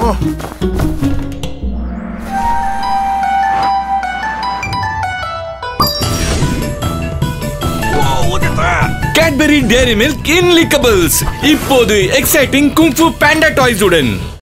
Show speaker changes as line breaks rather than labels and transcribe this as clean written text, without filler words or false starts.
Cadbury Dairy Milk Lickables. இப்போது exciting Kung Fu Panda toys உடன்